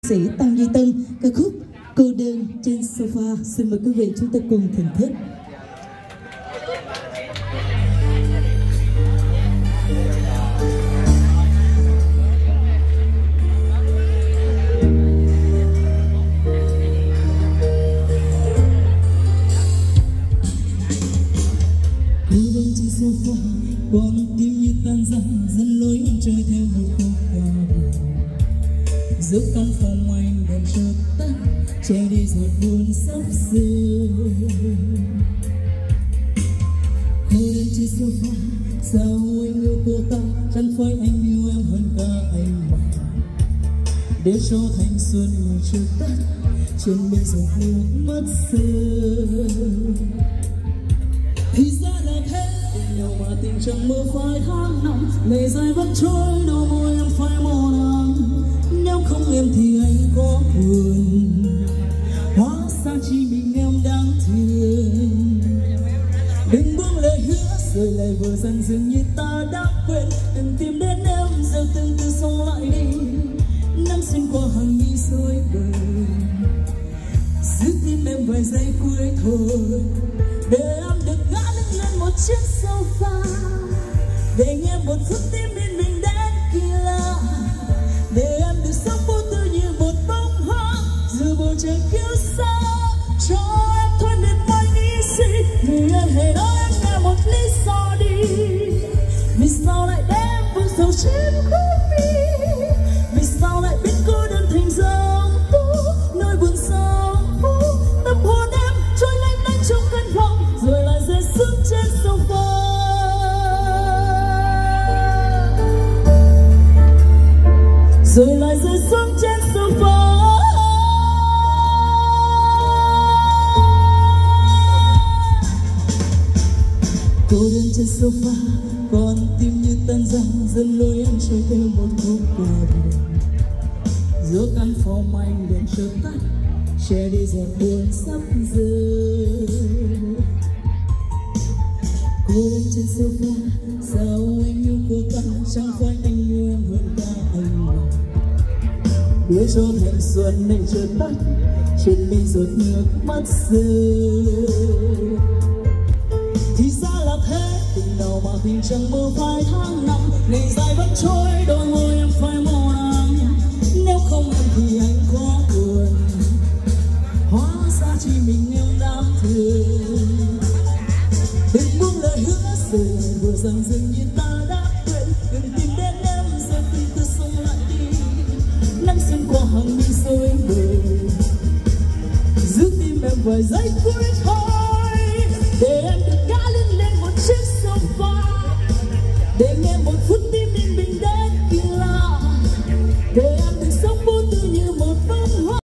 Sĩ Tăng Duy Tân, ca khúc Cô Đơn Trên Sofa. Xin mời quý vị chúng ta cùng thưởng thức. Cô đơn trên sofa, con tim như tan rã, dẫn lối trôi theo một khúc ca buồn. Giữa căn phòng anh đèn chợt tắt, che đi giọt buồn sắp rơi. Cô đơn trên sofa, sao anh yêu cô ta, chẳng phải anh yêu em hơn cả anh mà. Để cho thanh xuân người chợt tắt, trên bên giọt nước mắt rơi. Thì ra là thế, nhau mà tình chẳng mơ phai tháng năm, ngày dài vẫn trôi, đôi môi em phai màu nắng. Nếu không em thì anh có buồn, hóa ra chỉ mình em đáng thương. Đừng buông lời hứa, rồi lại vừa dần dường như ta đã quên. Đừng tìm đến em, giờ từng từ sau lại đi. Nắng xuyên qua hàng mi rối bời, giữ tim em vài giây cuối thôi. Để em được ngã lưng lên một chiếc sofa, để nghe một phút tim bên mình đến kỳ lạ. Để em được sống vô tư như một bông hoa, dù bầu trời kêu xa cho em thôi nên mãi nghĩ suy. Người ơi hãy nói em nghe một lý do đi, vì sao lại đem vương sầu trên khóe mi, vì sao lại biết cô đơn thành dòng phố, nỗi buồn sâu tâm hồn em trôi lênh đênh trong căn phòng, rồi lại rơi xuống trên sofa. Rồi lại rơi xuống trên sofa. Cô đơn trên sofa, con tim như tan rã, dẫn lối em trôi theo một khúc ca buồn. Giữa căn phòng anh đèn chợt tắt, che đi giọt buồn sắp rơi. Cô đơn trên sofa, sao anh yêu cô ta, chẳng phải anh yêu em hơn cả anh mà. Để cho thanh xuân này chợt tắt, trên mi giọt nước mắt rơi. Thì ra là thế, tình nào mà tình chẳng mơ phai tháng năm, ngày dài vẫn trôi, đôi môi em phai màu nắng. Nếu không em thì anh có buồn, hóa ra chỉ mình em đáng thương. Đừng buông lời hứa, rồi lại vừa dần dừng như ta đã quên. Đừng tìm đến em, giờ từng từ sông lại đi. Nắng xuyên qua hàng mi rối bời, giữ tim em vài giây cuối thôi. Để em